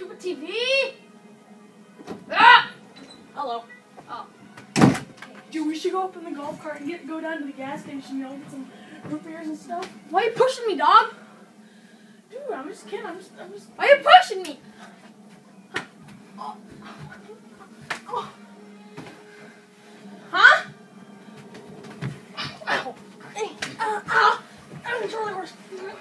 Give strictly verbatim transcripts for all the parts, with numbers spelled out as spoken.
stupid T V! Ah! Hello. Oh. Dude, we should go up in the golf cart and get go down to the gas station, you know, get some root beers and stuff. Why are you pushing me, dog? Dude, I'm just kidding. I'm just, I'm just. Why are you pushing me? Oh. Oh. Huh? Ow. Hey. Uh, ow. I'm Charlie horse.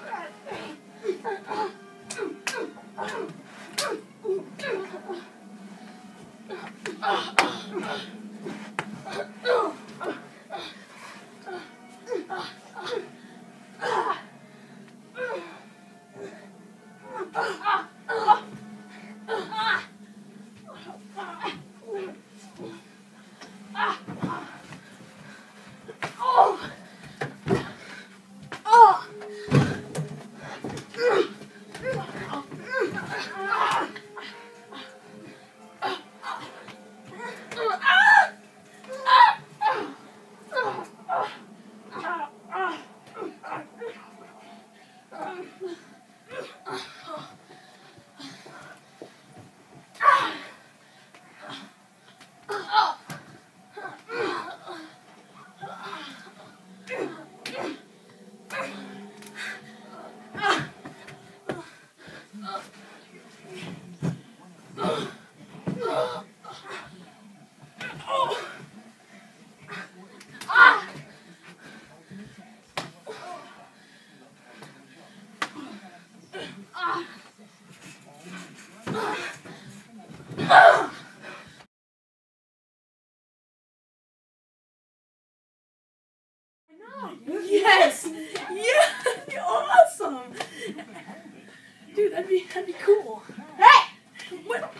Yes! Yeah! That'd be awesome! Dude, that'd be, that'd be cool. Hey! What?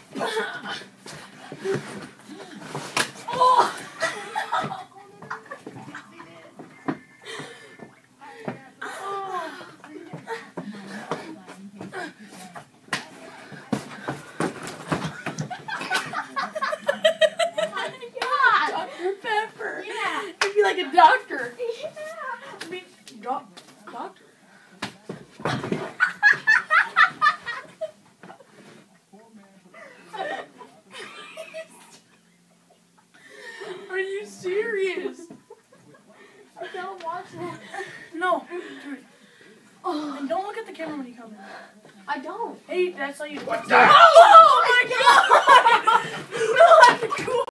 Oh! Doctor Pepper! Yeah! It'd be like a doctor. Yeah! I mean, doc, doctor. Are you serious? I don't watch that. No, dude. Oh, and don't look at the camera when you come in. I don't. Hey, that's how you. What's that? Oh my God! No, that's cool.